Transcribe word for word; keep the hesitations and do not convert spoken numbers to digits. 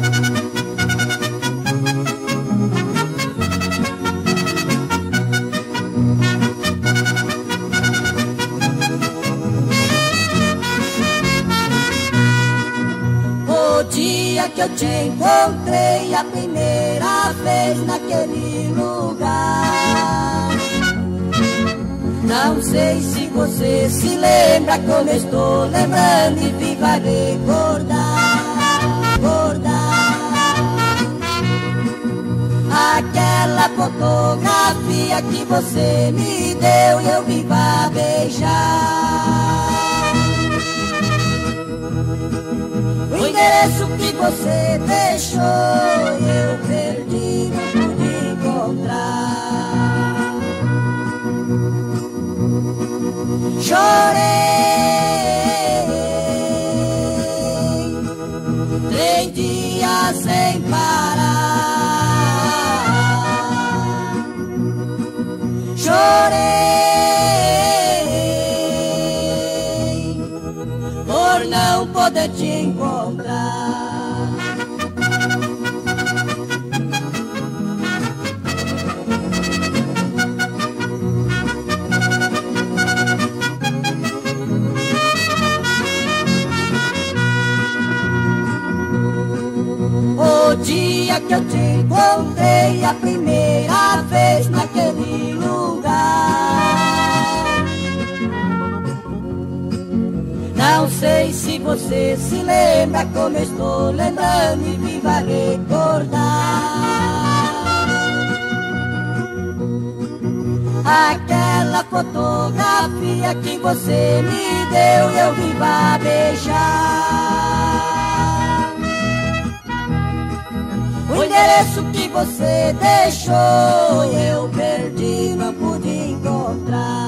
O dia que eu te encontrei a primeira vez naquele lugar, não sei se você se lembra como eu estou lembrando e viva recordar, recordar aquela fotografia que você me deu e eu viva beijar. O endereço que você deixou eu perdi, não pude encontrar. Chorei três dias sem parar. Chorei por não poder te encontrar. O dia que eu te encontrei a primeira vez naquele lugar, não sei se você se lembra como eu estou lembrando e viva recordar aquela fotografia que você me deu e eu viva beijar. O endereço que você deixou eu perdi, não pude encontrar.